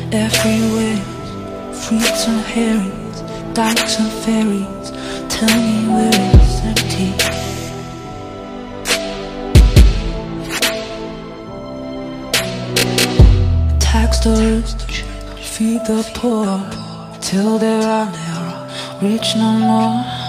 Everywhere, fruits and herrings, dykes and ferries, tell me where it's empty. Tax the rich, feed the poor, till there are never rich no more.